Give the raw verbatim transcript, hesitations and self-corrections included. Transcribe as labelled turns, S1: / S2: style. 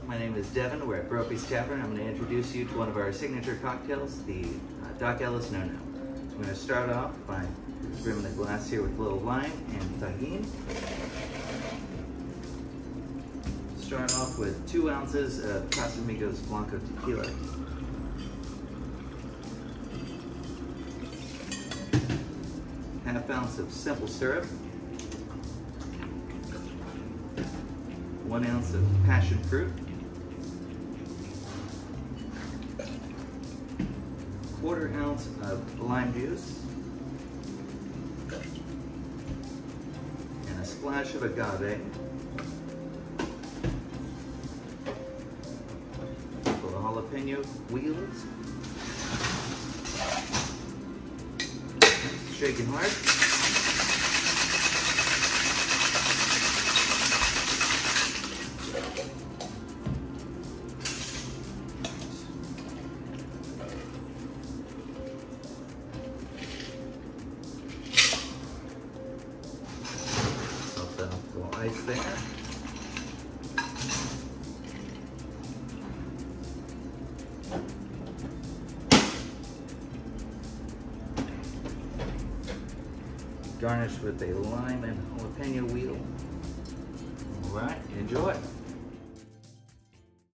S1: My name is Devin. We're at Brophy's Tavern. I'm going to introduce you to one of our signature cocktails, the uh, Dock Ellis No No. So I'm going to start off by brimming the glass here with a little lime and tajín. Start off with two ounces of Casamigos Blanco Tequila. Half ounce of simple syrup. One ounce of passion fruit. Quarter ounce of lime juice. And a splash of agave. Little jalapeño wheels. Shaking hard. Salt out a little ice there. Garnish with a lime and jalapeno wheel. All right, enjoy.